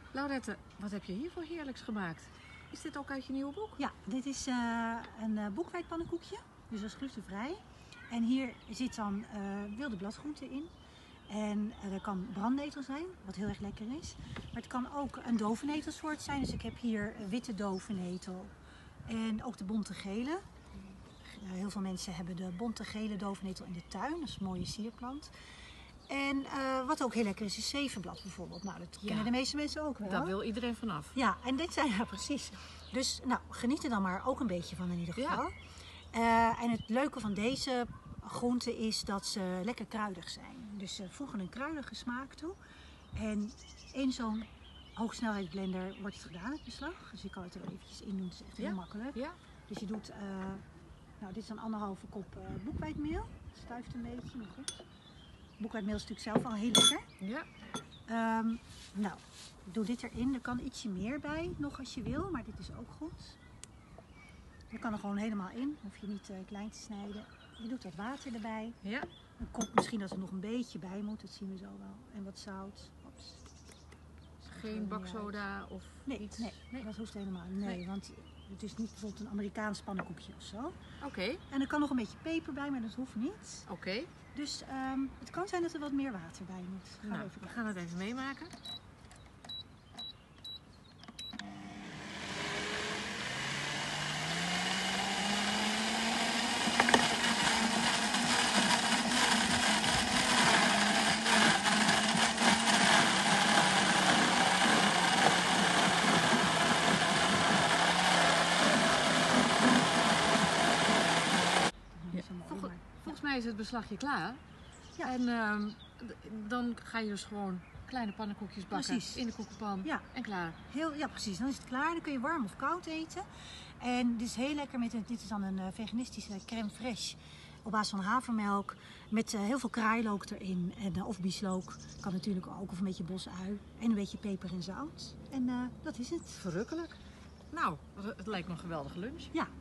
Laurette, wat heb je hier voor heerlijks gemaakt? Is dit ook uit je nieuwe boek? Ja, dit is een boekweit-pannenkoekje, dus dat is glutenvrij. En hier zit dan wilde bladgroente in. En er kan brandnetel zijn, wat heel erg lekker is. Maar het kan ook een dovennetelsoort zijn. Dus ik heb hier witte dovennetel en ook de bonte gele. Heel veel mensen hebben de bonte gele dovennetel in de tuin. Dat is een mooie sierplant. En wat ook heel lekker is zevenblad bijvoorbeeld. Nou, dat kennen de meeste mensen ook wel. Daar wil iedereen vanaf. Ja, en dit zijn, ja precies. Dus nou, geniet er dan maar ook een beetje van in ieder geval. Ja. En het leuke van deze groenten is dat ze lekker kruidig zijn. Dus ze voegen een kruidige smaak toe. En in zo'n hoogsnelheidsblender wordt het gedaan, het beslag. Dus je kan het er eventjes in doen, het is echt heel makkelijk. Ja. Dus je doet, nou dit is dan 1,5 kop boekweitmeel. Het stuift een beetje, maar goed. Boekweitmeel is natuurlijk zelf al heel lekker. Ja. Nou, ik doe dit erin. Er kan ietsje meer bij, nog als je wil, maar dit is ook goed. Je kan er gewoon helemaal in, hoef je niet klein te snijden. Je doet wat water erbij. Ja. Een kop misschien dat er nog een beetje bij moet, dat zien we zo wel. En wat zout. Ops. Geen baksoda of iets? Nee, dat hoeft helemaal niet. Nee, want het is niet bijvoorbeeld een Amerikaans pannenkoekje of zo. Oké. En er kan nog een beetje peper bij, maar dat hoeft niet. Oké. Dus het kan zijn dat er wat meer water bij moet. We gaan het even meemaken. Volgens mij is het beslagje klaar. Ja. En dan ga je dus gewoon kleine pannenkoekjes bakken in de koekenpan en klaar. Ja, precies. Dan is het klaar. Dan kun je warm of koud eten. En dit is heel lekker met dit is dan een veganistische crème fraîche op basis van havermelk met heel veel kraailook erin en of bieslook. Kan natuurlijk ook, of een beetje bosui en een beetje peper en zout. En dat is het. Verrukkelijk. Nou, het lijkt me een geweldige lunch. Ja.